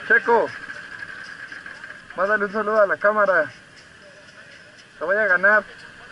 Checo, mándale un saludo a la cámara. Te voy a ganar.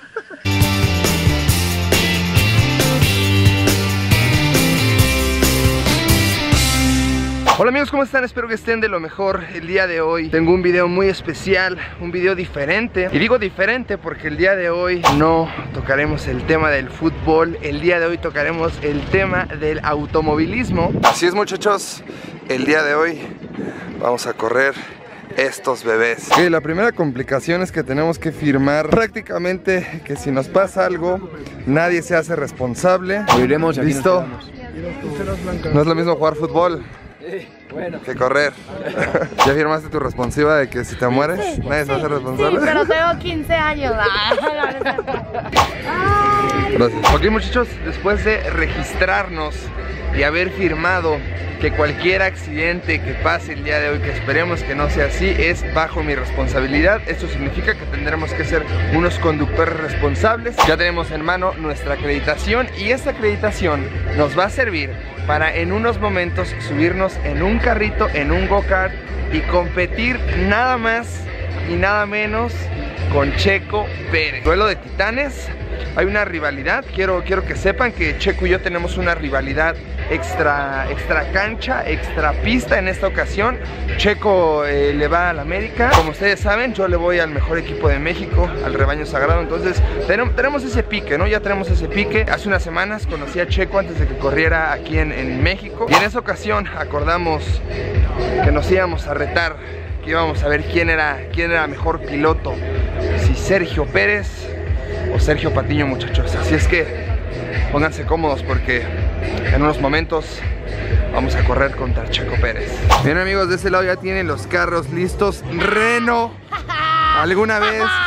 Hola amigos, ¿cómo están? Espero que estén de lo mejor. El día de hoy tengo un video muy especial, un video diferente. Y digo diferente porque el día de hoy no tocaremos el tema del fútbol. El día de hoy tocaremos el tema del automovilismo. Así es, muchachos, el día de hoy vamos a correr estos bebés. Okay, la primera complicación es que tenemos que firmar prácticamente que si nos pasa algo, nadie se hace responsable. Iremos, ¿listo? No es lo mismo jugar fútbol bueno, que correr. ¿Ya firmaste tu responsiva de que si te mueres, nadie se hace responsable? Sí, pero tengo 15 años. Gracias. Ok, muchachos, después de registrarnos y haber firmado que cualquier accidente que pase el día de hoy, que esperemos que no sea así, es bajo mi responsabilidad. Esto significa que tendremos que ser unos conductores responsables. Ya tenemos en mano nuestra acreditación y esta acreditación nos va a servir para en unos momentos subirnos en un carrito, en un go-kart y competir nada más y nada menos con Checo Pérez. Duelo de titanes. Hay una rivalidad, quiero que sepan que Checo y yo tenemos una rivalidad extra cancha, extra pista en esta ocasión. Checo le va al América, como ustedes saben, yo le voy al mejor equipo de México, al Rebaño Sagrado. Entonces tenemos ese pique, ¿no? Ya tenemos ese pique. Hace unas semanas conocí a Checo antes de que corriera aquí en México. Y en esa ocasión acordamos que nos íbamos a retar, que íbamos a ver quién era mejor piloto, si Sergio Pérez o Sergio Patiño, muchachos. Así es que pónganse cómodos porque en unos momentos vamos a correr contra Checo Pérez. Bien amigos, de ese lado ya tienen los carros listos. Reno, ¿alguna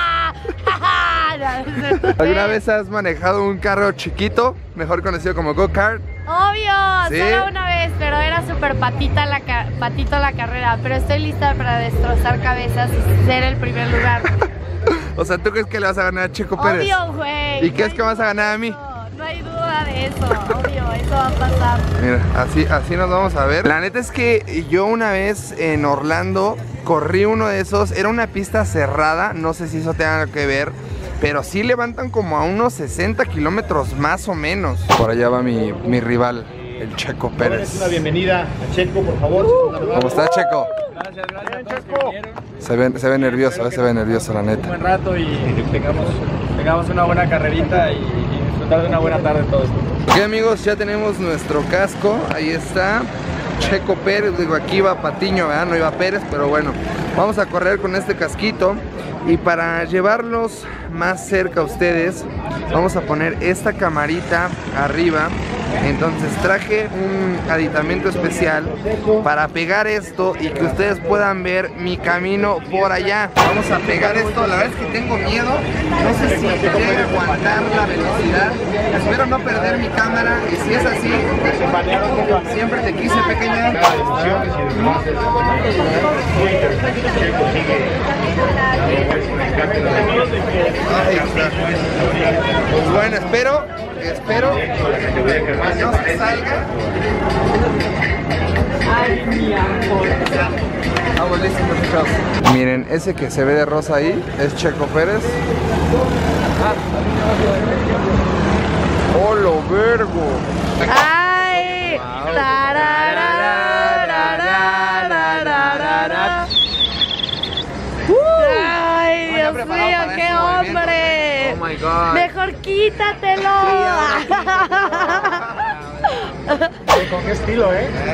vez has manejado un carro chiquito, mejor conocido como go-kart? Obvio, ¿sí? Solo una vez, pero era súper patito la carrera. Pero estoy lista para destrozar cabezas y ser el primer lugar. O sea, ¿tú crees que le vas a ganar a Checo Pérez? Obvio, güey. ¿Y crees que vas a ganar a mí? No hay duda de eso, obvio, eso va a pasar. Mira, así nos vamos a ver. La neta es que yo una vez en Orlando corrí uno de esos. Era una pista cerrada, no sé si eso tenga que ver, pero sí levantan como a unos 60 kilómetros más o menos. Por allá va mi rival, el Checo Pérez. Una bienvenida a Checo, por favor. ¿Cómo está, Checo? Gracias a todos que vinieron. Se ve nervioso, se ve nervioso, la neta. Un buen rato y tengamos una buena carrerita y disfrutar de una buena tarde todos. Ok amigos, ya tenemos nuestro casco, ahí está Checo Pérez. Digo, aquí va Patiño, ¿verdad? No iba Pérez, pero bueno, vamos a correr con este casquito. Y para llevarlos más cerca a ustedes, vamos a poner esta camarita arriba. Entonces traje un aditamento especial para pegar esto y que ustedes puedan ver mi camino por allá. Vamos a pegar esto, la verdad es que tengo miedo. No sé si llegue a aguantar la velocidad. Espero no perder mi cámara y si es así, siempre te quise, pequeña. Pues bueno, espero que no se salga. Ay, mi amor. Vamos listos, muchachos. Miren, ese que se ve de rosa ahí es Checo Pérez. ¡Oh, lo vergo! ¡Ay! ¡Ay, Dios mío, qué hombre! ¡Oh, my God! ¡Mejor quítatelo! ¿Con qué estilo,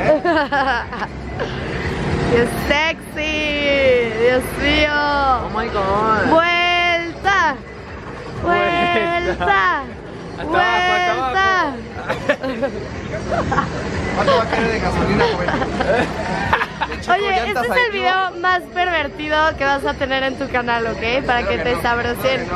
¡Qué sexy! ¡Dios mío! ¡Oh, my God! ¡Vuelta! ¡Vuelta! ¡Vuelta! ¿Cuánto va a querer de gasolina, joven? Oye, este es el video más pervertido que vas a tener en tu canal, ¿ok? Para que te sabroseen.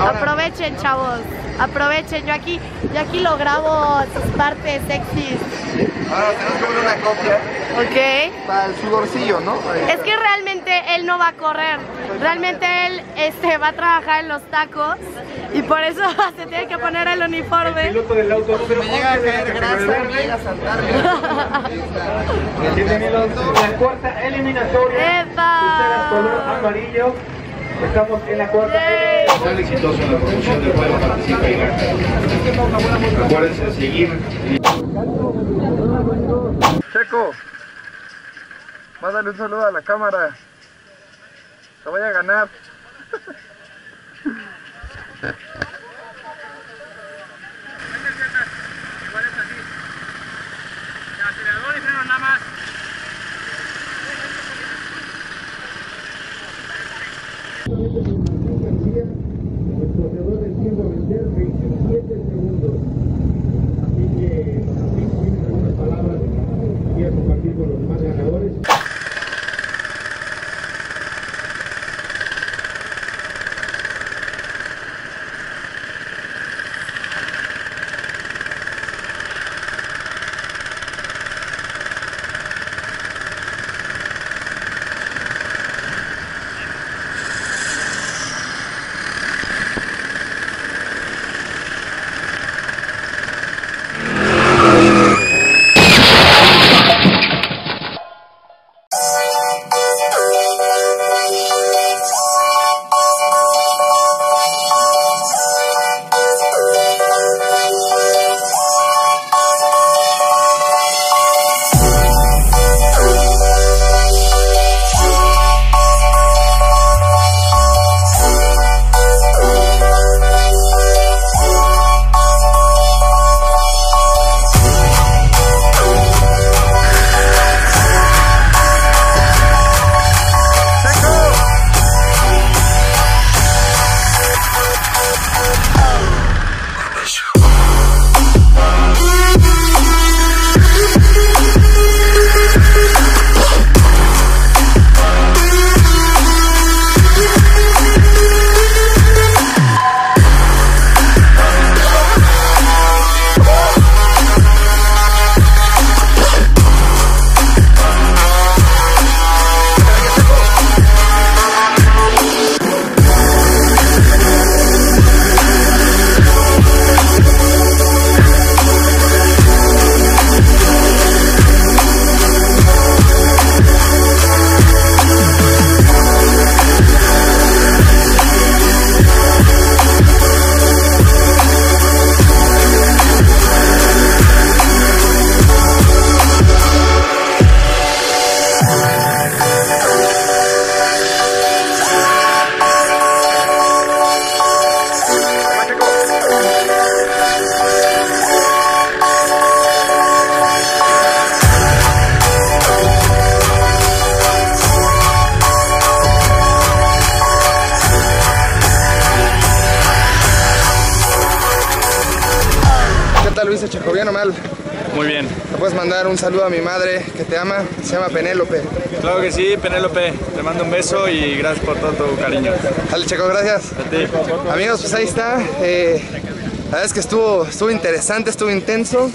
Aprovechen, chavos. Aprovechen. Yo aquí lo grabo sus partes sexys. Ahora tenemos que poner una copia. Ok. Para el sudorcillo, ¿no? Es que realmente él no va a correr. Realmente él va a trabajar en los tacos y por eso se tiene que poner el uniforme. Me llega a caer grasa, me llega a saltar. La cuarta eliminatoria. ¡Epa! Color amarillo. Estamos en la cuarta. Tan exitoso en la promoción del juego, participa y gana. Acuérdense de seguir. Checo, mándale un saludo a la cámara. Te voy a ganar. Acelerador y freno nada más. El corredor del tiempo a vencer 27 segundos. Así que tienen algunas palabras que quiero compartir con los demás ganadores. Luis, Checo, ¿bien o mal? Muy bien. ¿Me puedes mandar un saludo a mi madre que te ama? Se llama Penélope. Claro que sí, Penélope. Te mando un beso y gracias por todo tu cariño. Dale, Checo, gracias. A ti. Amigos, pues ahí está. La verdad es que estuvo interesante, estuvo intenso.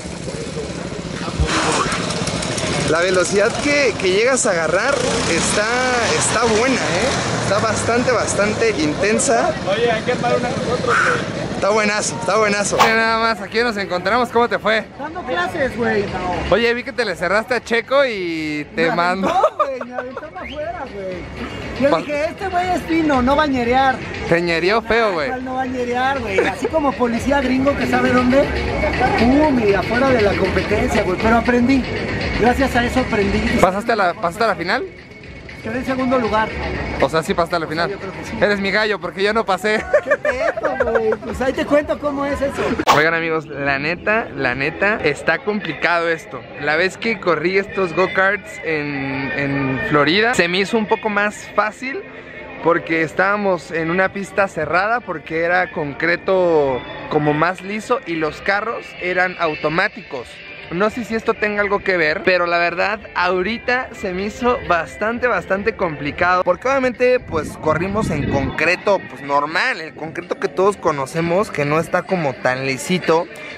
La velocidad que llegas a agarrar está buena, Está bastante intensa. Oye, hay que armar una con nosotros, güey. Está buenazo. Nada más, aquí nos encontramos. ¿Cómo te fue? Dando clases, güey. Oye, vi que te le cerraste a Checo y te mando. Me aventó para afuera, güey. Yo dije, este güey es fino, no va a ñerear. Te ñereó feo, güey. No va a ñerear, güey. Así como policía gringo que sabe dónde. Y afuera de la competencia, güey. Pero aprendí. Gracias a eso aprendí. ¿Pasaste a la final? Quedé en segundo lugar. O sea, sí pasaste a la final. Yo creo que sí. Eres mi gallo porque yo no pasé. ¿Qué pedo, güey? Pues ahí te cuento cómo es eso. Oigan, amigos, la neta, está complicado esto. La vez que corrí estos go-karts en Florida, se me hizo un poco más fácil porque estábamos en una pista cerrada, porque era concreto como más liso y los carros eran automáticos. No sé si esto tenga algo que ver, pero la verdad ahorita se me hizo bastante complicado, porque obviamente pues corrimos en concreto pues normal, el concreto que todos conocemos, que no está como tan lisito,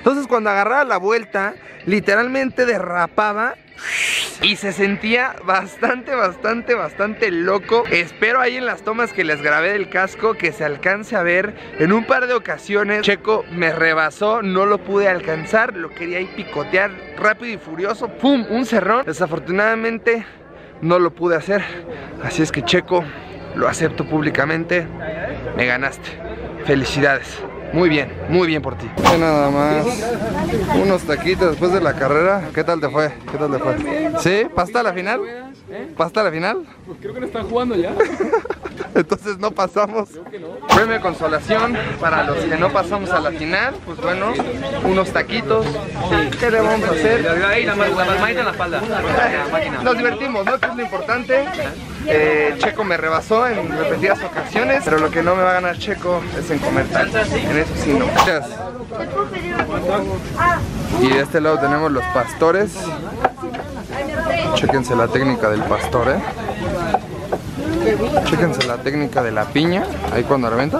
Entonces cuando agarraba la vuelta, literalmente derrapaba y se sentía bastante loco. Espero ahí en las tomas que les grabé del casco que se alcance a ver. En un par de ocasiones Checo me rebasó, no lo pude alcanzar, lo quería ir picotear rápido y furioso, ¡pum! Un cerrón. Desafortunadamente no lo pude hacer. Así es que Checo, lo acepto públicamente, me ganaste. Felicidades. Muy bien por ti. Nada más unos taquitos después de la carrera. ¿Qué tal te fue? ¿Qué tal te fue? ¿Sí? ¿Pasaste a la final? ¿Pasaste a la final? Pues creo que no están jugando ya. Entonces no pasamos. Premio de consolación para los que no pasamos a la final. Pues bueno, unos taquitos. ¿Qué le vamos a hacer? La palmadita en la espalda. Nos divertimos, ¿no? Que es lo importante. Checo me rebasó en repetidas ocasiones, pero lo que no me va a ganar Checo es en comer tacos. En eso sí no. Gracias. Y de este lado tenemos los pastores. Chéquense la técnica del pastor, Chéquense la técnica de la piña. Ahí cuando revienta.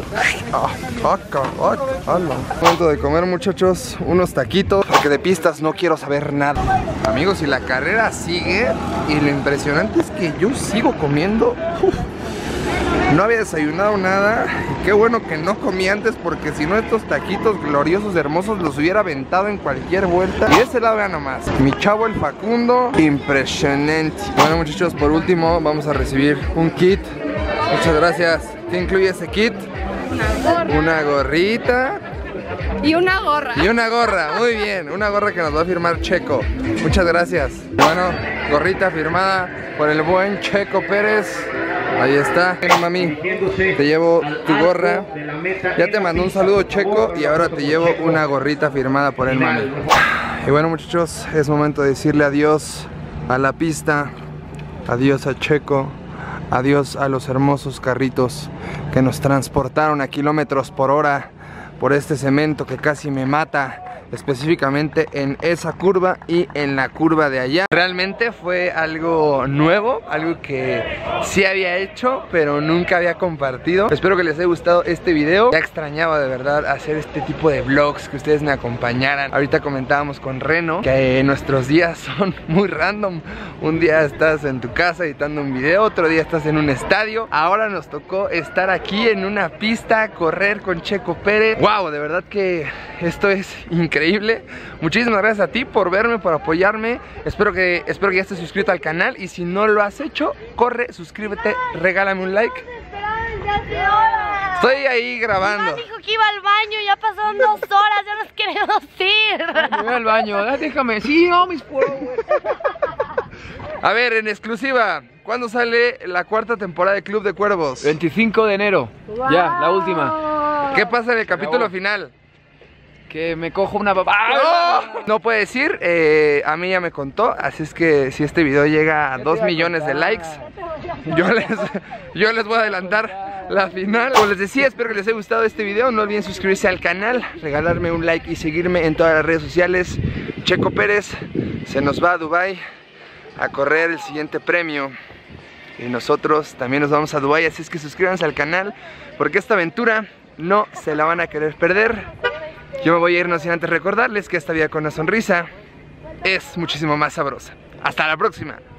Momento de comer, muchachos. Unos taquitos, porque de pistas no quiero saber nada. Amigos, y la carrera sigue. Y lo impresionante es que yo sigo comiendo. No había desayunado nada. Y qué bueno que no comí antes, porque si no estos taquitos gloriosos, hermosos, los hubiera aventado en cualquier vuelta. Y de ese lado vean nomás, mi chavo el Facundo. Impresionante. Bueno, muchachos, por último vamos a recibir un kit. Muchas gracias. ¿Qué incluye ese kit? Una gorrita. Y una gorra. Y una gorra, muy bien. Una gorra que nos va a firmar Checo. Muchas gracias. Bueno, gorrita firmada por el buen Checo Pérez. Ahí está. Bueno, mami, te llevo tu gorra. Ya te mandó un saludo Checo y ahora te llevo una gorrita firmada por el mami. Y bueno, muchachos, es momento de decirle adiós a la pista. Adiós a Checo. Adiós a los hermosos carritos que nos transportaron a kilómetros por hora por este cemento que casi me mata, específicamente en esa curva y en la curva de allá. Realmente fue algo nuevo, algo que sí había hecho pero nunca había compartido. Espero que les haya gustado este video. Ya extrañaba de verdad hacer este tipo de vlogs, que ustedes me acompañaran. Ahorita comentábamos con Reno que nuestros días son muy random. Un día estás en tu casa editando un video, otro día estás en un estadio. Ahora nos tocó estar aquí en una pista, correr con Checo Pérez. Wow, de verdad que esto es increíble. Muchísimas gracias a ti por verme, por apoyarme. Espero que ya estés suscrito al canal. Y si no lo has hecho, corre, suscríbete, regálame un like. Estoy ahí grabando. Mi mamá dijo que iba al baño, ya pasaron 2 horas, ya nos queremos ir. Voy al baño, déjame. Sí, no, mis pueblos. A ver, en exclusiva, ¿cuándo sale la 4ª temporada de Club de Cuervos? 25 de enero. Wow. Ya, la última. ¿Qué pasa en el capítulo final? Que me cojo una papá. No puede decir, a mí ya me contó. Así es que si este video llega a 2 millones de likes, yo les voy a adelantar la final. Como les decía, espero que les haya gustado este video. No olviden suscribirse al canal, regalarme un like y seguirme en todas las redes sociales. Checo Pérez se nos va a Dubái a correr el siguiente premio. Y nosotros también nos vamos a Dubái. Así es que suscríbanse al canal, porque esta aventura no se la van a querer perder. Yo me voy a ir, no sin antes recordarles que esta vida con una sonrisa es muchísimo más sabrosa. Hasta la próxima.